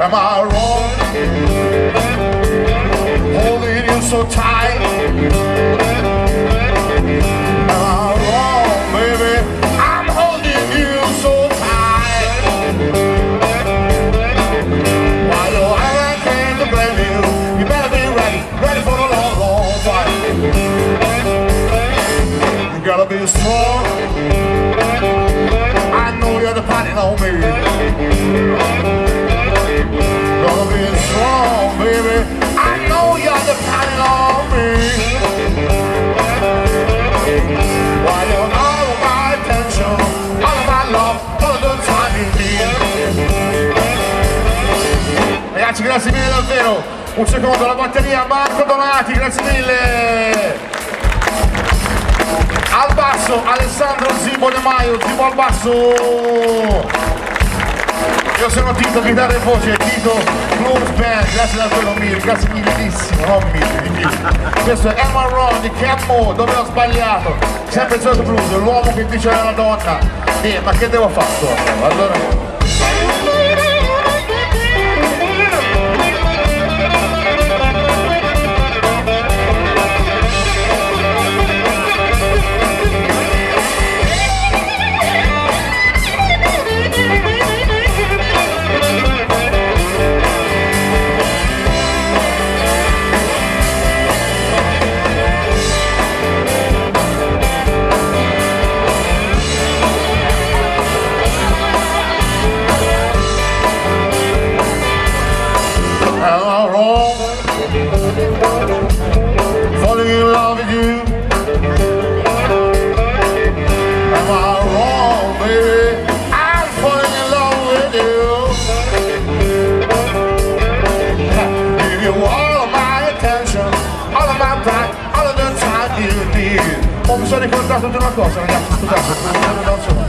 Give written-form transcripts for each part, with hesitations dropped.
Am I wrong? Holding you so tight. Am I wrong, baby? I'm holding you so tight. While your I came to blame you, you better be ready for the long, long fight. You gotta be strong. I know you're depending on me. Gotta be strong, baby. I know you're depending on me. While you're all of my attention, all of my love, all of the time you need. Ragazzi, grazie mille davvero. Un secondo, la batteria, Marco Donati, grazie mille. Al basso, Alessandro Zibo De Maio, Zibo al basso. Io sono Tito, chitarra e voce, Tito Blues Band, grazie davvero mille, grazie millissimo, non mille, di più. Questo è Am I Wrong di Cammo, dove ho sbagliato, sempre il solito blues, l'uomo che dice alla donna, ma che devo fare? Allora... Falling in love with you. Am I wrong, baby? I'm falling in love with you. Give you all of my attention, all of my time, all of the time you need. Oh, mi sono ricordato di una cosa, ragazzi, scusate.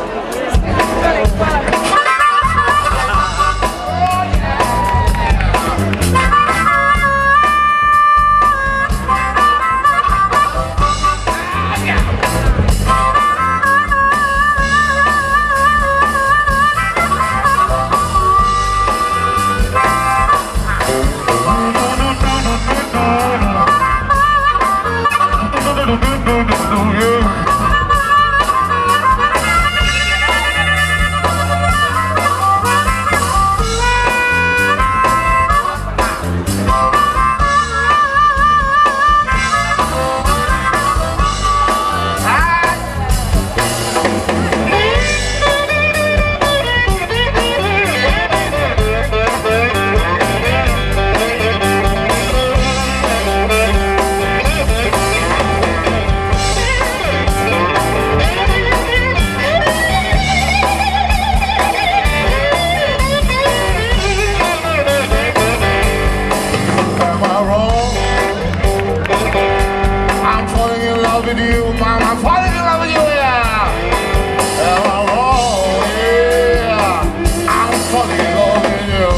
With you, mama, I'm falling in love with you, yeah. Am I wrong? Yeah, I'm falling in love with you.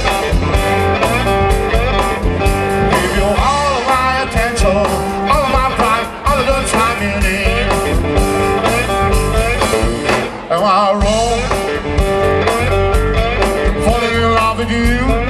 Give you all of my attention, all of my pride, all of the time you need. Am I wrong? Falling in love with you.